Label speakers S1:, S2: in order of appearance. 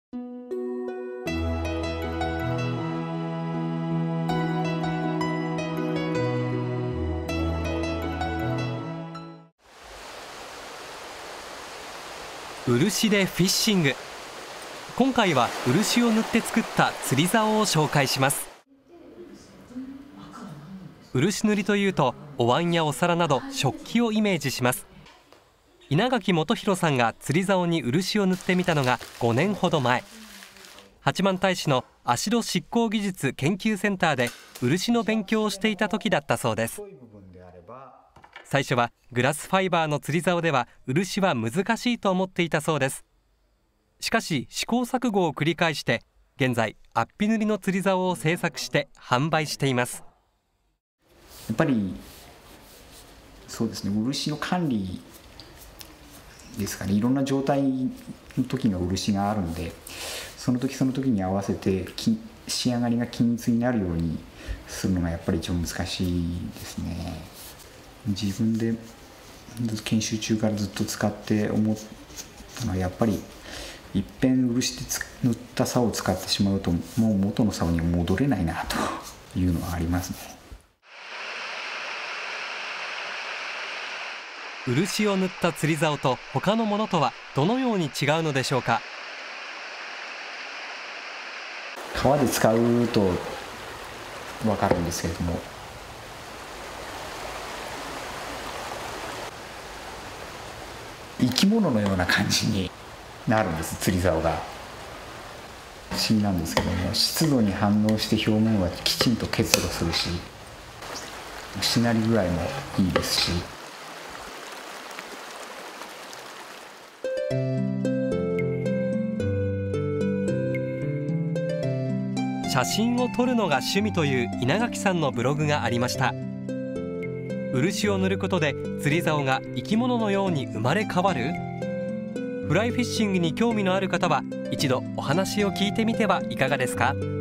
S1: 漆でフィッシング。今回は漆を塗って作った釣り竿を紹介します。漆塗りというとお椀やお皿など食器をイメージします。稲垣元弘さんが釣り竿に漆を塗ってみたのが5年ほど前。八幡平市の足戸執行技術研究センターで漆の勉強をしていた時だったそうです。最初はグラスファイバーの釣り竿では漆は難しいと思っていたそうです。しかし試行錯誤を繰り返して現在アッピ塗りの釣り竿を製作して販売しています。
S2: やっぱりそうですね、漆の管理ですかね。いろんな状態の時の漆があるんで、その時その時に合わせて仕上がりが均一になるようにするのがやっぱり一番難しいですね。自分で研修中からずっと使って思ったのは、やっぱりいっぺん漆で塗った竿を使ってしまうともう元の竿には戻れないなというのはありますね。
S1: 漆を塗った釣り竿と他のものとはどのように違うのでしょうか。
S2: 川で使うと分かるんですけれども、生き物のような感じになるんです、釣り竿が。不思議なんですけども、湿度に反応して表面はきちんと結露するし、しなり具合もいいですし。
S1: 写真を撮るのが趣味という稲垣さんのブログがありました。漆を塗ることで釣り竿が生き物のように生まれ変わる？フライフィッシングに興味のある方は一度お話を聞いてみてはいかがですか？